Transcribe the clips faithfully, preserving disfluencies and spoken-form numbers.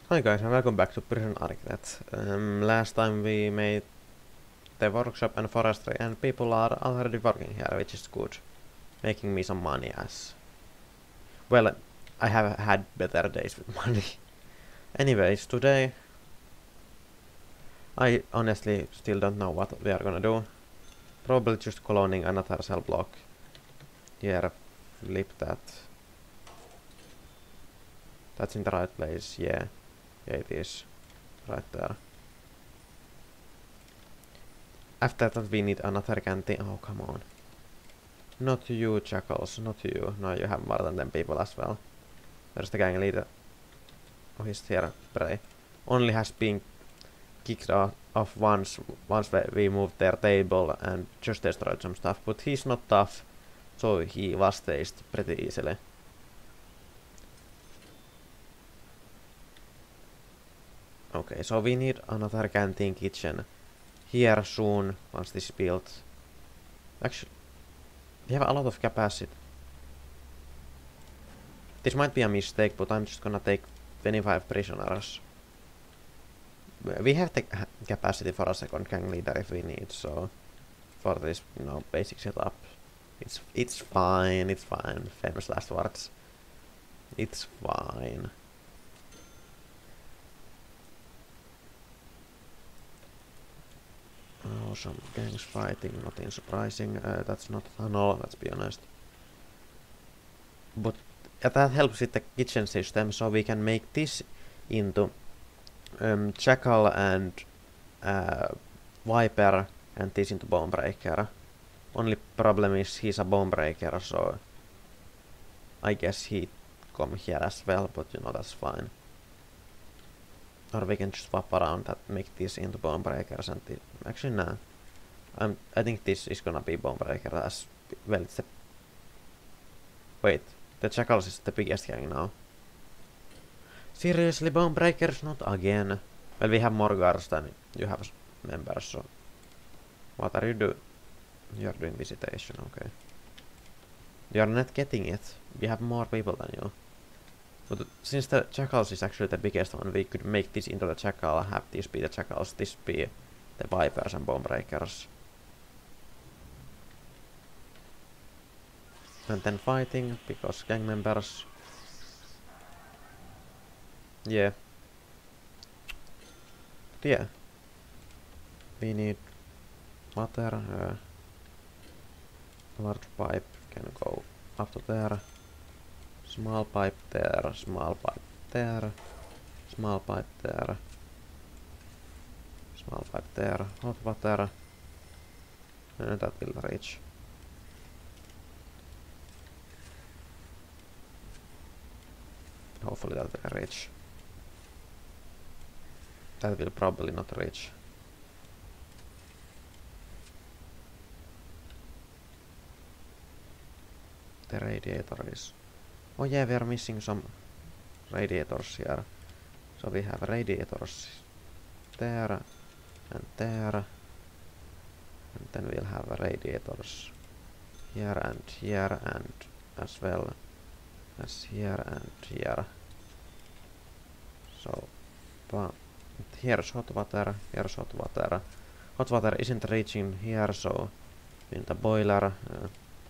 Hi guys and welcome back to Prison Architect. Um, last time we made the workshop and forestry and people are already working here, which is good. Making me some money as... Well, I have had better days with money. Anyways, today... I honestly still don't know what we are gonna do. Probably just cloning another cell block. Here, flip that. That's in the right place, yeah. Yeah, it is. Right there. After that we need another canteen. Oh, come on. Not you, Jackals, not you. No, you have more than ten people as well. There's the gang leader. Oh, he's here. Prey. Only has been kicked off, off once, once we moved their table and just destroyed some stuff. But he's not tough, so he was tasted pretty easily. Okay, so we need another canteen kitchen here soon, once this is built. Actually, we have a lot of capacity. This might be a mistake, but I'm just gonna take twenty-five prisoners. We have the capacity for a second gang leader if we need, so for this, you know, basic setup, it's it's fine, it's fine. Famous last words. It's fine. Oh, some gangs fighting, nothing surprising. Uh, that's not a tunnel, let's be honest. But uh, that helps with the kitchen system, so we can make this into um, Jackal and uh, Viper, and this into Bone Breaker. Only problem is he's a Bone Breaker, so I guess he come here as well, but you know, that's fine. Or we can just swap around that, make this into Bone Breakers and this. Actually, nah. I'm, I think this is gonna be Bone Breaker as well. It's the wait, the Jackals is the biggest gang now. Seriously, Bone Breakers? Not again. Well, we have more guards than you have members, so what are you doing? You're doing visitation, okay. You're not getting it. We have more people than you. But since the Jackals is actually the biggest one, we could make this into the Jackal, have this be the Jackals, this be the Vipers and Bone Breakers. And then fighting, because gang members. Yeah. But yeah. We need water. Uh, large pipe can go up to there. Small pipe there, small pipe there, small pipe there, small pipe there, hot water, and that will reach. Hopefully that will reach. That will probably not reach. The radiator is... Oh yeah, we are missing some radiators here. So we have radiators there and there. And then we'll have radiators here and here and as well as here and here. So, but here's hot water, here's hot water. Hot water isn't reaching here, so in the boiler. Uh,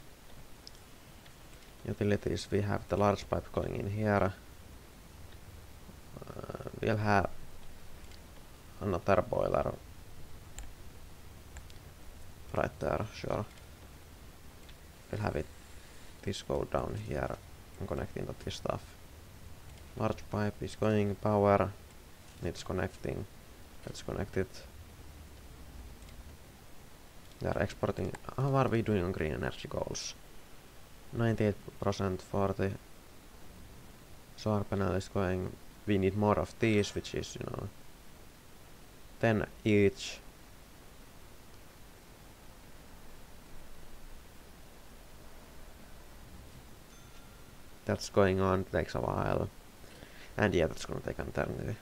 Utilities, we have the large pipe going in here. Uh, we'll have another boiler right there, sure. We'll have it, this go down here and connecting to this stuff. Large pipe is going, power, needs connecting, let's connect it. We are exporting, how are we doing on green energy goals? ninety-eight percent for the solar panel is going. We need more of these, which is, you know, ten each. That's going on, takes a while. And yeah, that's gonna take an eternity.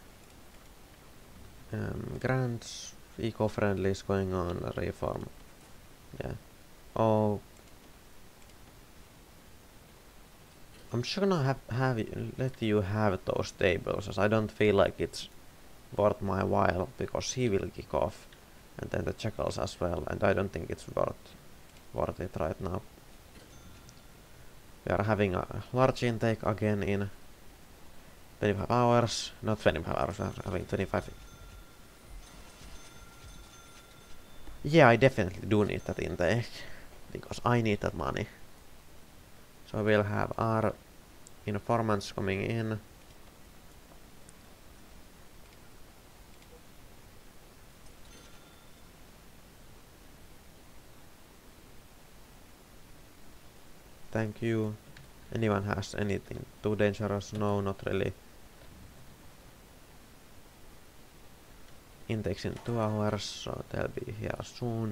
Um, grants, eco-friendly is going on, reform. Yeah. Oh. I'm just gonna have, have let you have those tables, as I don't feel like it's worth my while, because he will kick off, and then the jackals as well, and I don't think it's worth worth it right now. We are having a large intake again in twenty-five hours, not twenty-five hours, we are having twenty-five. Yeah, I definitely do need that intake, because I need that money. So we'll have our informants coming in. Thank you. Anyone has anything too dangerous? No, not really. Intakes in two hours, so they'll be here soon.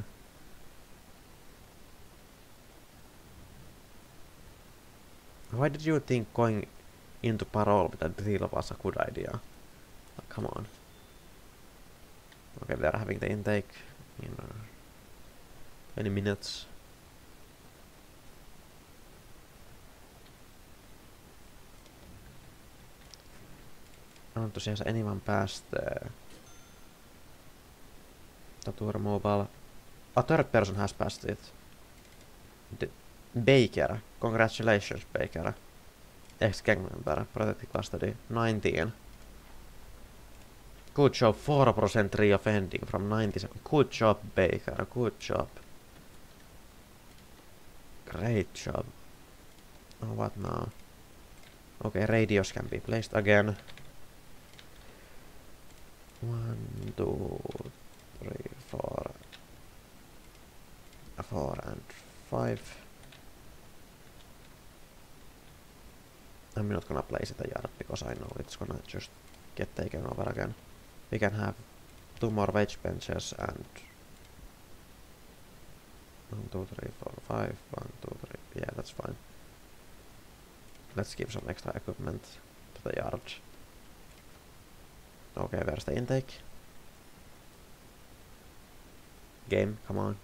Why did you think going into parole with a deal was a good idea? Like, come on. Okay, they're having the intake in uh, twenty minutes. I want to see has anyone passed uh, the tour mobile. A third person has passed it. The Baker. Congratulations, Baker. Ex-gang member. Protected custody. nineteen. Good job. four percent re-offending from ninety-seven. Good job, Baker. Good job. Great job. Oh, what now? Okay, radios can be placed again. One, two, three, four. Four and five. I'm not gonna place it a yard because I know it's gonna just get taken over again. We can have two more wage benches and one, two, three, four, five, one, two, three. Yeah, that's fine. Let's give some extra equipment to the yard. Okay, where's the intake? Game, come on.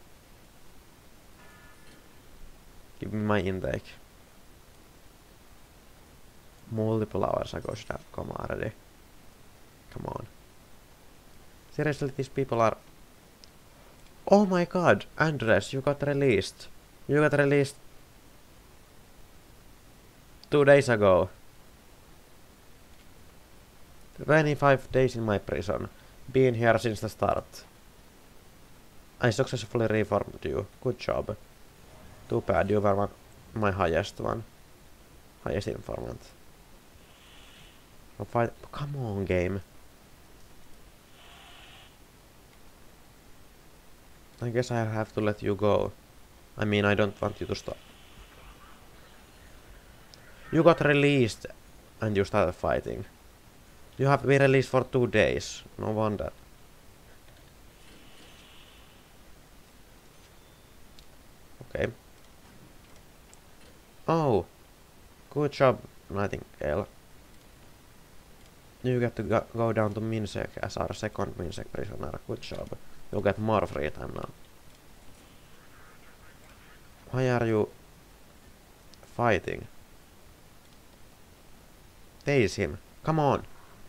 Give me my intake. Multiple hours ago should have come already. Come on. Seriously, these people are... Oh my god, Andres, you got released. You got released two days ago. twenty-five days in my prison. Been here since the start. I successfully reformed you. Good job. Too bad, you were my highest one. Highest informant. Oh, fight. Come on, game. I guess I have to let you go. I mean, I don't want you to stop. You got released and you started fighting. You have been released for two days. No wonder. Okay. Oh. Good job, Nightingale. You get to go, go down to Minsek as our second Minsek prisoner. Good job. You'll get more free time now. Why are you fighting? Tase him. Come on.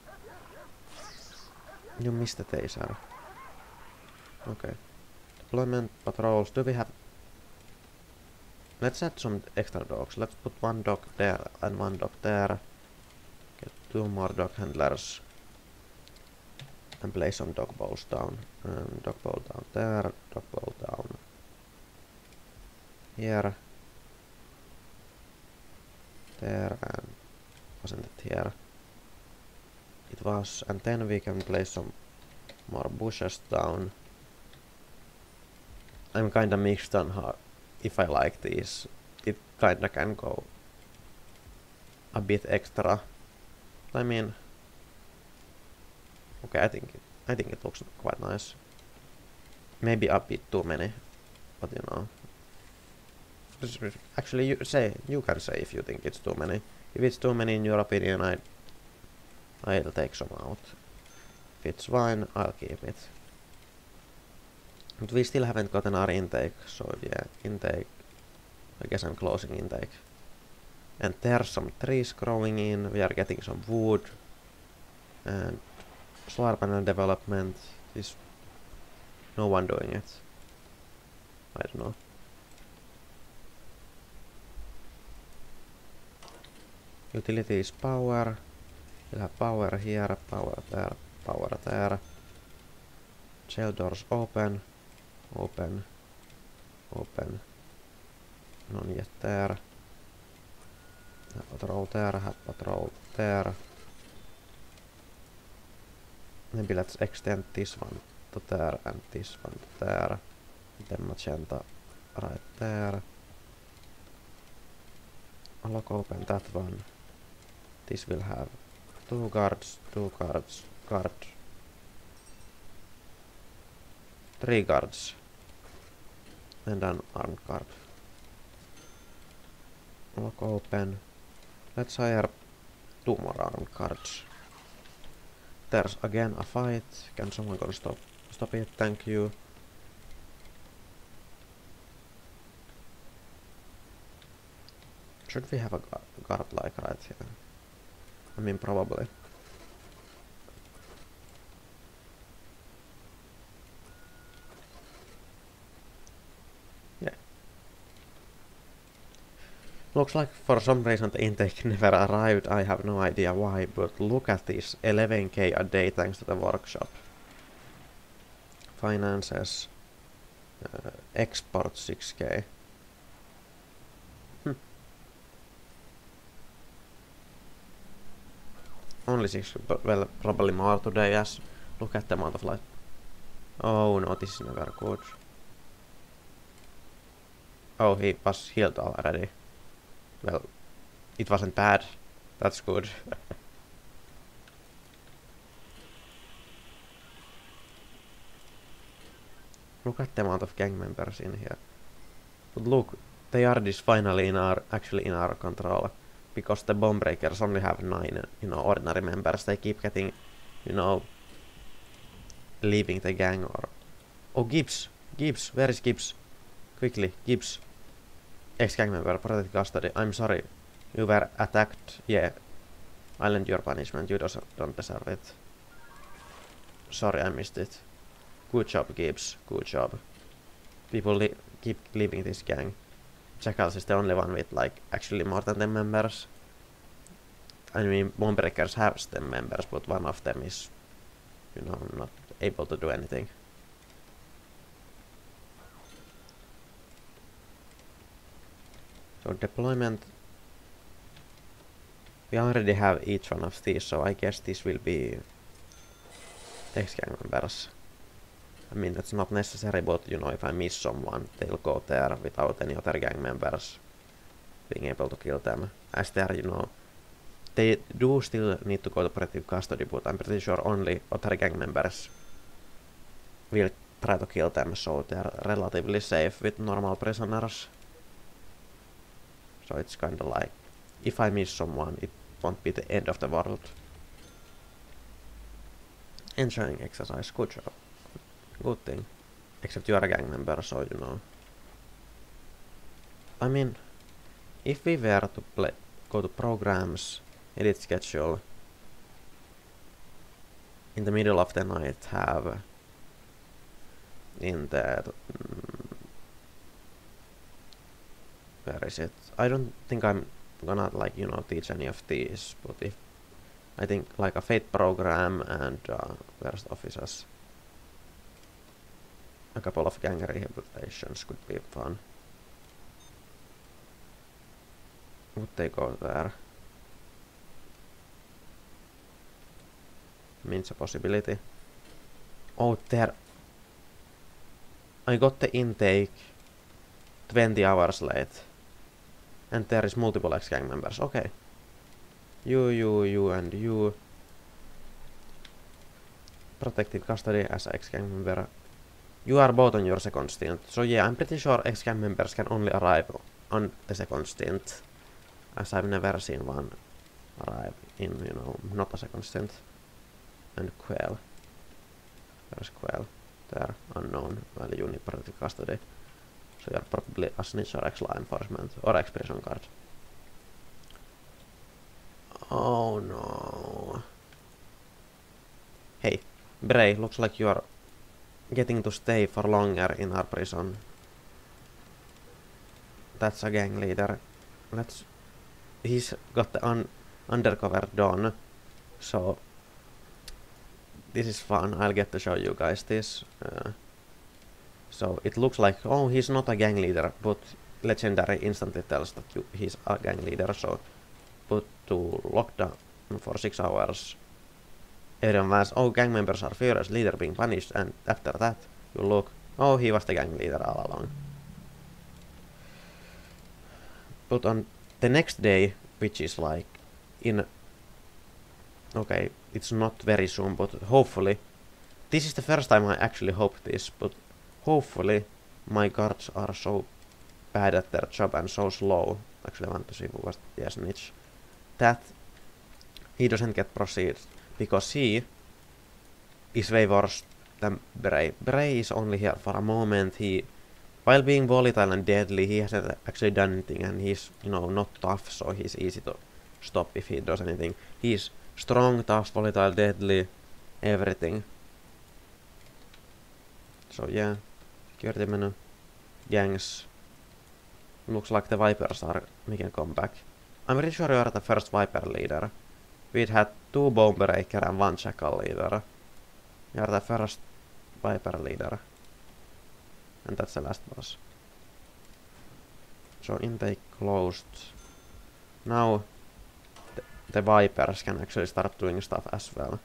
You missed the taser. Okay. Deployment patrols. Do we have... Let's add some extra dogs. Let's put one dog there and one dog there. Get two more dog handlers. And place some dog balls down. Um, dog ball down there. Dog ball down here. There and... Wasn't it here? It was, and then we can place some more bushes down. I'm kinda mixed on how, if I like these. It kinda can go a bit extra. I mean, okay, I think it, I think it looks quite nice. Maybe a bit too many, but you know. Actually, you say you can say if you think it's too many. If it's too many in your opinion, I I'll take some out. If it's fine, I'll keep it. But we still haven't gotten our intake, so yeah, intake. I guess I'm closing intake. And there's some trees growing in. We are getting some wood. And solar panel development is no one doing it. I don't know. Utilities power. We'll have power here, power there, power there. Jail doors open. Open. Open. None yet there. Have patrol there, have patrol there. Maybe let's extend this one to there and this one to there. Then magenta right there. Lock open that one. This will have two guards, two guards, guard. Three guards. And an armed guard. Lock open. Let's hire two more armed guards. There's again a fight. Can someone go stop stop it? Thank you. Should we have a guard like right here? I mean, probably. Yeah. Looks like for some reason the intake never arrived. I have no idea why, but look at this. eleven K a day thanks to the workshop. Finances. Uh, export six K. Hm. Only six, but well, probably more today as look at the amount of light. Oh no, this is never good. Oh, he was healed already. Well, it wasn't bad. That's good. Look at the amount of gang members in here. But look, they are this finally in our actually in our control. Because the bomb breakers only have nine, you know, ordinary members. They keep getting, you know, leaving the gang or... Oh, Gibbs! Gibbs! Where is Gibbs? Quickly, Gibbs. Ex-gang member, protect custody. I'm sorry. You were attacked. Yeah. I lend your punishment. You don't deserve it. Sorry, I missed it. Good job, Gibbs. Good job. People li keep leaving this gang. Jackals is the only one with, like, actually more than ten members. I mean, Bonebreakers have ten members, but one of them is, you know, not able to do anything. So deployment. We already have each one of these, so I guess this will be ex-gang members. I mean, that's not necessary, but, you know, if I miss someone, they'll go there without any other gang members being able to kill them. As they are, you know, they do still need to go to protective custody, but I'm pretty sure only other gang members will try to kill them, so they're relatively safe with normal prisoners. So it's kinda like, if I miss someone, it won't be the end of the world. Enjoying exercise, good job. Good thing. Except you are a gang member, so you know. I mean, if we were to play, go to programs, edit schedule, in the middle of the night have in the mm, where is it? I don't think I'm gonna, like, you know, teach any of these, but if I think like a fate program and uh, where's the officers? A couple of gang rehabilitations could be fun. Would they go there? Means a possibility. Oh, there. I got the intake twenty hours late. And there is multiple ex-gang members. Okay. You, you, you, and you. Protective custody as ex-gang member. You are both on your second stint. So yeah, I'm pretty sure ex-gang members can only arrive on the second stint. As I've never seen one arrive in, you know, not a second stint. And Quail. There's Quail. There, unknown. Well, you need protective custody. So you're probably a snitch or ex-law enforcement or ex-prison guard. Oh no. Hey, Bray, looks like you're getting to stay for longer in our prison. That's a gang leader. Let's... He's got the un undercover done. So... This is fun. I'll get to show you guys this. Uh, so it looks like... Oh, he's not a gang leader, but Legendary instantly tells that you, he's a gang leader, so... Put to lockdown for six hours. Everyone was, oh, gang members are furious, leader being punished, and after that, you look, oh, he was the gang leader all along. But on the next day, which is like in... Okay, it's not very soon, but hopefully... This is the first time I actually hope this, but hopefully my guards are so bad at their job and so slow. Actually, I want to see who was the snitch. That he doesn't get proceed, because he is way worse than Bray. Bray is only here for a moment. He, while being volatile and deadly, he hasn't actually done anything, and he's, you know, not tough, so he's easy to stop if he does anything. He's strong, tough, volatile, deadly, everything. So yeah, security menu, gangs. Looks like the Vipers are making a comeback. I'm pretty sure you are the first Viper leader. We'd had two Bonebreaker and one Jackal leader. You are the first Viper leader. And that's the last boss. So intake closed. Now the, the Vipers can actually start doing stuff as well.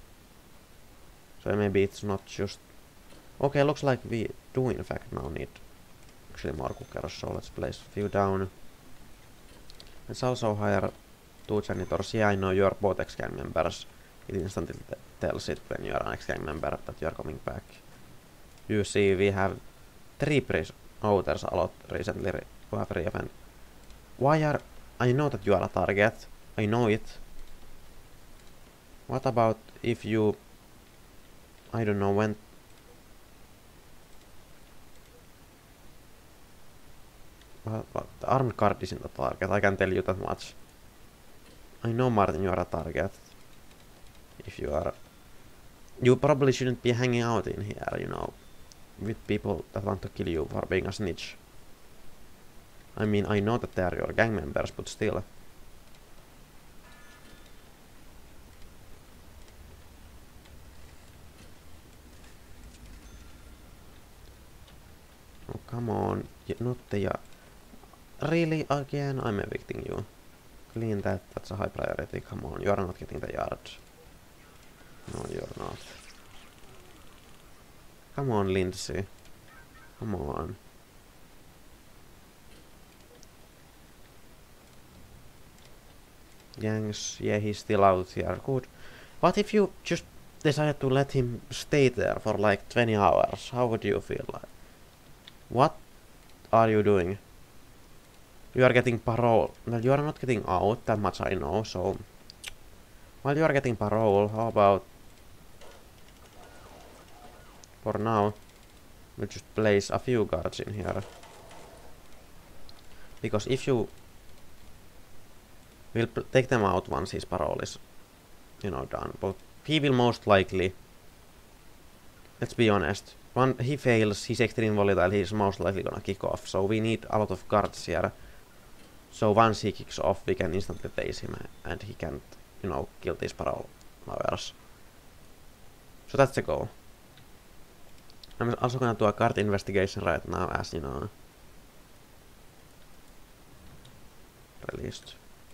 So maybe it's not just... Okay, looks like we do in fact now need actually more cookers, so let's place a few down. Let's also hire two janitors. Yeah, I know you are both ex-gang members. It instantly tells it when you are an ex-gang member that you are coming back. You see, we have three pris- Oh, there's a lot recently who have re-event. Why are... I know that you are a target. I know it. What about if you... I don't know, went... Well, well, the armed guard isn't a target, I can tell you that much. I know, Martin, you are a target. If you are... You probably shouldn't be hanging out in here, you know, with people that want to kill you for being a snitch. I mean, I know that they are your gang members, but still. Oh, come on. Y not the... Uh, really? Again? I'm evicting you. Clean that. That's a high priority. Come on. You are not getting the yard. No, you're not. Come on, Lindsay. Come on. Gangs. Yeah, he's still out here. Good. What if you just decided to let him stay there for like twenty hours? How would you feel like? What are you doing? You are getting parole. Well, you are not getting out, that much I know, so... While you are getting parole, how about... For now, we'll just place a few guards in here. Because if you... We'll take them out once his parole is, you know, done. But he will most likely... Let's be honest. When he fails, he's extremely volatile, he's most likely gonna kick off. So we need a lot of guards here. So once he kicks off, we can instantly tase him and he can't, you know, kill these parole lawyers. So that's the goal. I'm also gonna do a card investigation right now, as you know. Released.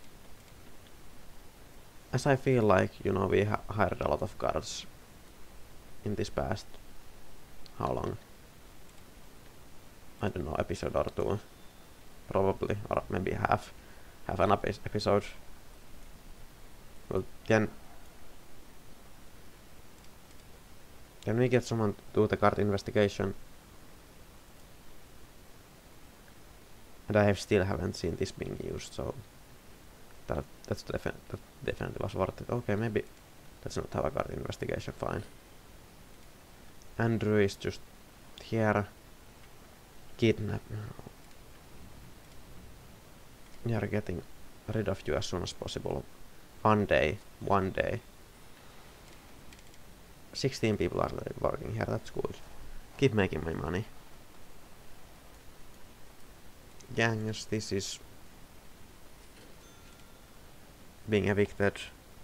As I feel like, you know, we ha hired a lot of guards in this past... How long? I don't know, episode or two. Probably, or maybe half. Half an episode. Well, can... Can we get someone to do the card investigation? And I have still haven't seen this being used, so... That, that's defi that definitely was worth it. Okay, maybe... Let's not have a card investigation, fine. Andrew is just here. Kidnap. We are getting rid of you as soon as possible. one day, one day. sixteen people are working here, that's good. Keep making my money. Gangs, this is being evicted.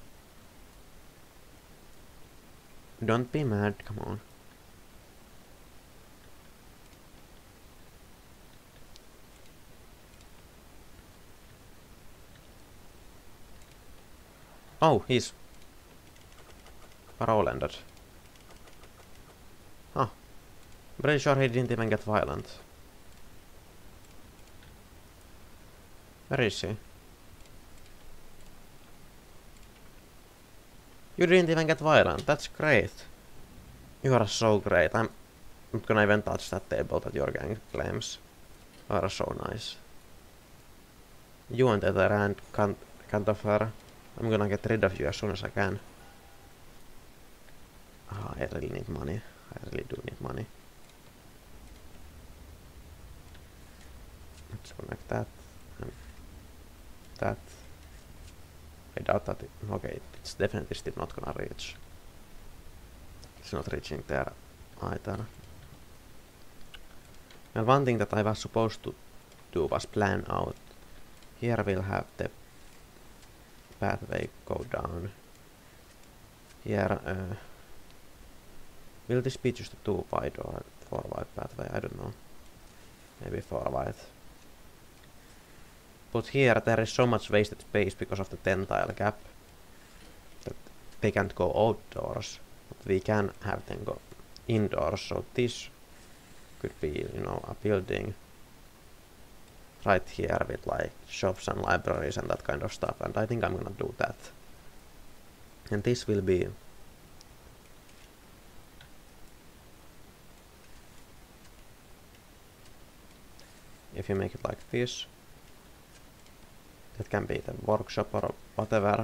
Don't be mad, come on. Oh, he's parole ended. Oh, pretty sure he didn't even get violent. Where is he? You didn't even get violent, that's great. You are so great, I'm not gonna even touch that table that your gang claims. You are so nice. You on the other hand, can't, can't offer. I'm gonna get rid of you as soon as I can. Oh, I really need money. I really do need money. Let's connect that and that. I doubt that it, okay, it's definitely still not gonna reach. It's not reaching there either. And one thing that I was supposed to do was plan out. Here we'll have the pathway go down. Here, uh, will this be just a two wide or four wide pathway? I don't know. Maybe four wide. But here there is so much wasted space because of the ten tile gap that they can't go outdoors. But we can have them go indoors. So this could be, you know, a building right here with like shops and libraries and that kind of stuff, and I think I'm gonna do that. And this will be if you make it like this, that can be the workshop or whatever.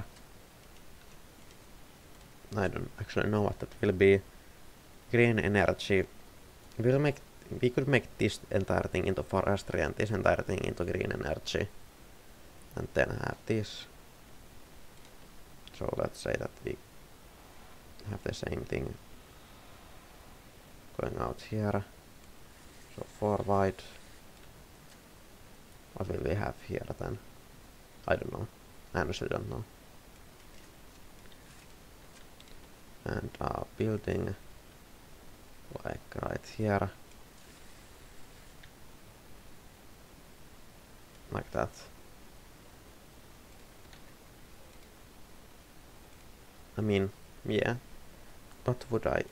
I don't actually know what that will be. Green energy. We'll make We could make this entire thing into forestry and this entire thing into green energy. And then have this. So let's say that we have the same thing going out here. So four wide. What will we have here then? I don't know. I honestly don't know. And a building like right here. Like that. I mean, yeah. What would I...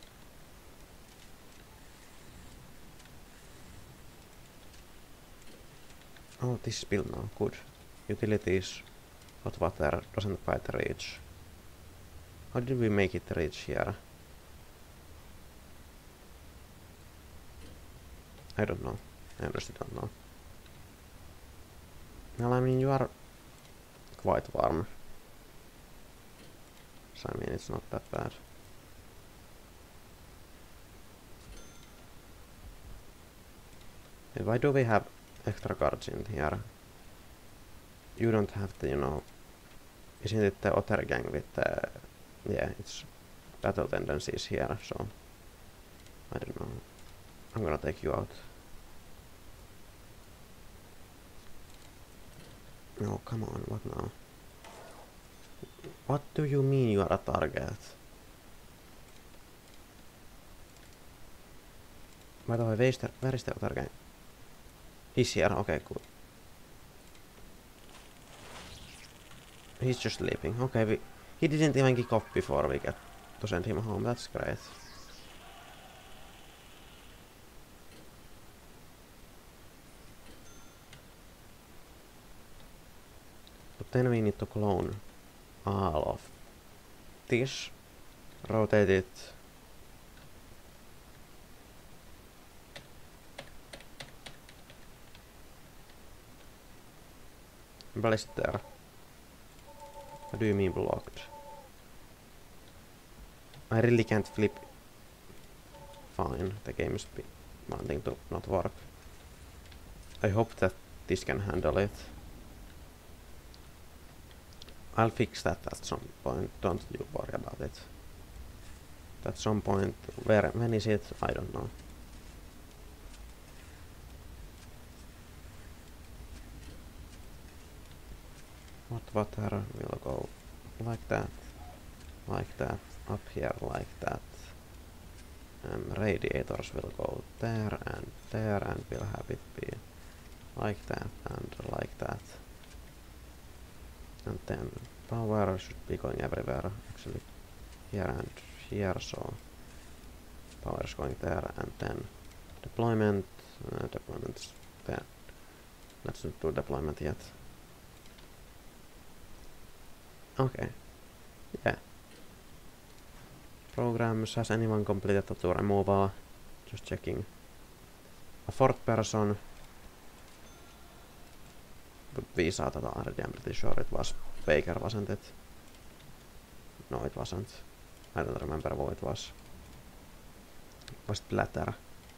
Oh, this is built now. Good. Utilities. Hot water doesn't quite reach. How did we make it reach here? I don't know. I honestly don't know. Well, I mean, you are quite warm. So, I mean, it's not that bad. And why do we have extra guards in here? You don't have to, you know... Isn't it the other gang with the... Yeah, it's battle tendencies here, so... I don't know. I'm gonna take you out. No, come on, what now? What do you mean you are a target? By the way, where is the, where is the other guy? He's here, okay, cool. He's just sleeping, okay, we, he didn't even kick off before we get to send him home, that's great. But then we need to clone all of this, rotate it. Place it there. What do you mean blocked? I really can't flip. Fine, the game is wanting to not work. I hope that this can handle it. I'll fix that at some point, don't you worry about it. At some point, where, when is it? I don't know. What water will go like that, like that, up here like that. Um, radiators will go there and there, and we'll have it be like that and like that. And then power should be going everywhere, actually here and here, so power is going there, and then deployment, uh, deployment's there. Let's not do deployment yet. Okay, yeah. Programs, has anyone completed the tour removal? Just checking. A fourth person. But we saw that already, I'm pretty sure it was Baker, wasn't it? No, it wasn't. I don't remember who it was. Was it Blatter?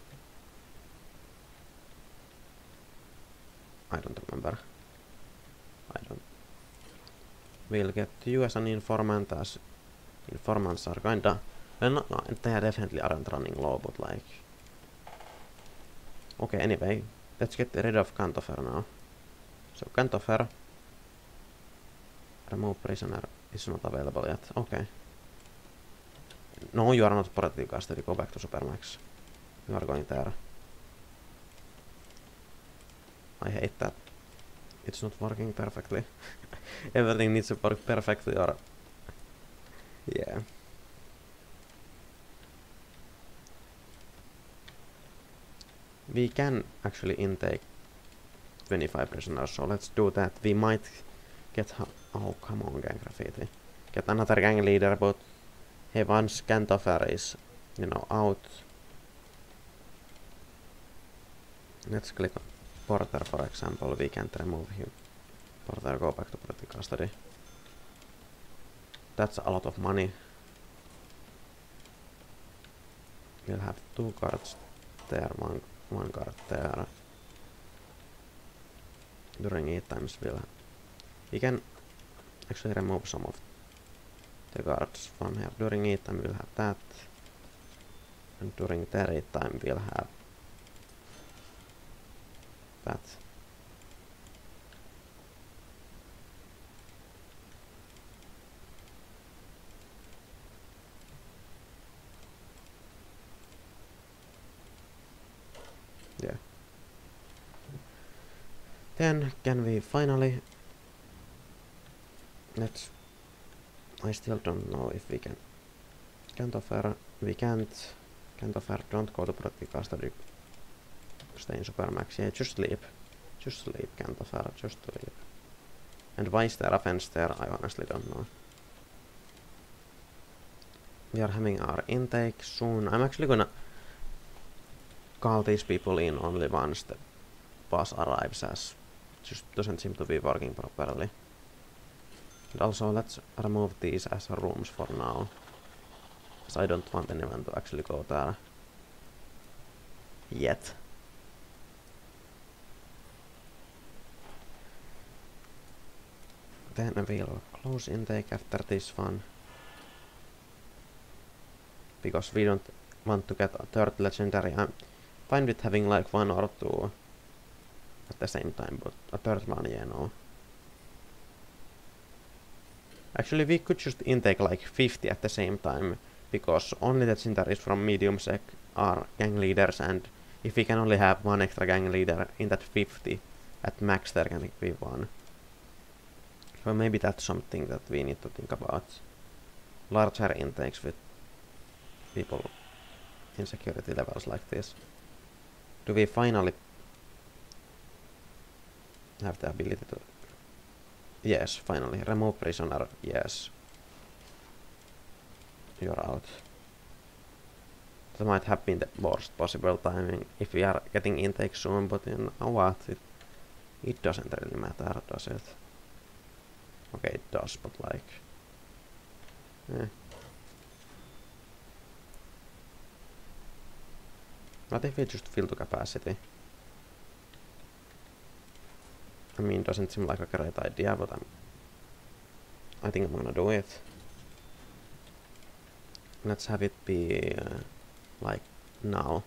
I don't remember. I don't. We'll get you as an informant, as informants are kinda... Well, no, no, they definitely aren't running low, but like... Okay, anyway, let's get rid of Cantofer now. So Cantofer... Remove prisoner is not available yet. Okay. No, you are not protective custody. Go back to Supermax. You are going there. I hate that. It's not working perfectly. Everything needs to work perfectly, or... Yeah. We can actually intake twenty-five prisoners, so let's do that. We might get... Oh, come on, gang graffiti. Get another gang leader, but... Hey, once Cantofer is, you know, out... Let's click on Porter, for example. We can't remove him. Porter, go back to protective custody. That's a lot of money. We'll have two cards there, one, one card there. During eight times we'll... We can actually remove some of the cards from here. During eight time we'll have that. And during thirty time we'll have that. Yeah. Then can we finally... Let's... I still don't know if we can... Cantofer, we can't... Cantofer, don't go to protective custody. Stay in Supermax. Yeah, just sleep. Just sleep, Cantofer, just sleep. And why is there a fence there? I honestly don't know. We are having our intake soon. I'm actually gonna call these people in only once the bus arrives, as just doesn't seem to be working properly. And also let's remove these as rooms for now, because I don't want anyone to actually go there yet. Then we'll close intake after this one, because we don't want to get a third legendary. I'm fine with having like one or two at the same time, but a third one, yeah, no. Actually, we could just intake like fifty at the same time, because only the legendaries from medium sec are gang leaders, and if we can only have one extra gang leader in that fifty, at max there can be one. So maybe that's something that we need to think about. Larger intakes with people in security levels like this. Do we finally have the ability to... Yes, finally. Remove prisoner. Yes. You're out. That might have been the worst possible timing if we are getting intake soon, but you know what? It, it doesn't really matter, does it? Okay, it does, but like... Eh. What if we just fill to capacity? I mean, doesn't seem like a great idea, but I'm... I think I'm gonna do it. Let's have it be uh, like now.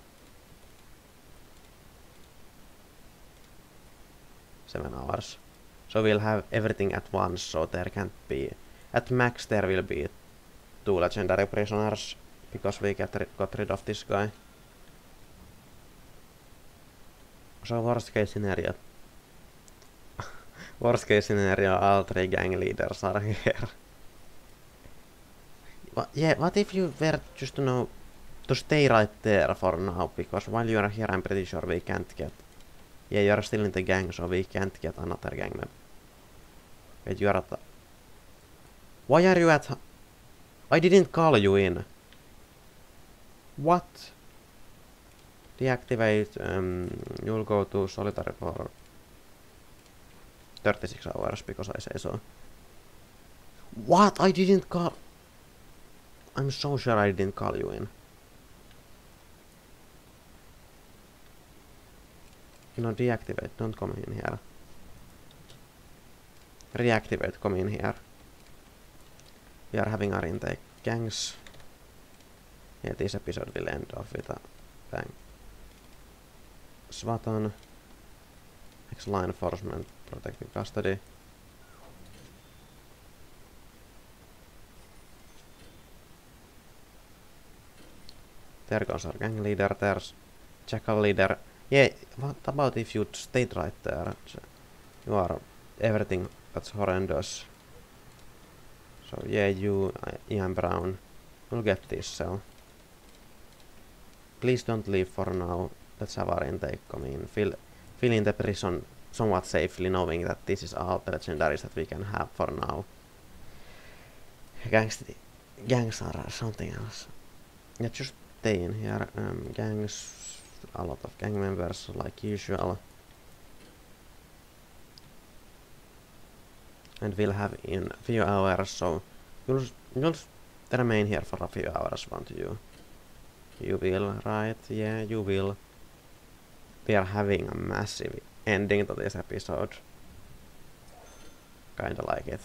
Seven hours. So we'll have everything at once, so there can't be... At max there will be two legendary prisoners, because we get ri got rid of this guy. So worst case scenario... worst case scenario, all three gang leaders are here. What, yeah, what if you were just to know... to stay right there for now, because while you are here I'm pretty sure we can't get... Yeah, you are still in the gang, so we can't get another gang member. Wait, you are at the... Why are you at... I didn't call you in. What? Deactivate, um, you'll go to solitary for thirty-six hours, because I say so. What? I didn't call... I'm so sure I didn't call you in. You know, deactivate, don't come in here. Reactivate, come in here. We are having our intake gangs. Yeah, this episode will end off with a bang. SWAT on. Next law enforcement, protective custody. There goes our gang leader, there's jackal leader. Yeah, what about if you stayed right there? You are everything that's horrendous. So yeah, you, uh, Ian Brown, will get this cell. Please don't leave for now. Let's have our intake come in. Fill, fill in the prison somewhat safely, knowing that this is all the legendaries that we can have for now. Gangs, gangs are something else. Yeah, just stay in here. Um, gangs, a lot of gang members like usual. And we'll have in a few hours, so you'll, you'll remain here for a few hours, won't you? You will, right? Yeah, you will. We are having a massive ending to this episode. Kinda like it.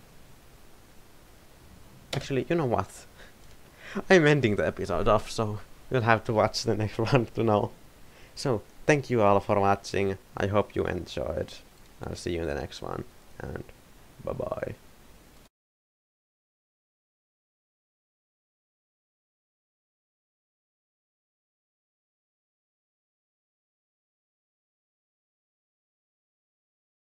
Actually, you know what? I'm ending the episode off, so you'll have to watch the next one to know. So, thank you all for watching. I hope you enjoyed. I'll see you in the next one, and